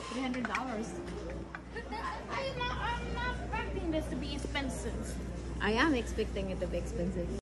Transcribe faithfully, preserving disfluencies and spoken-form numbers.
three hundred dollars. I'm not, I'm not expecting this to be expensive. I am expecting it to be expensive.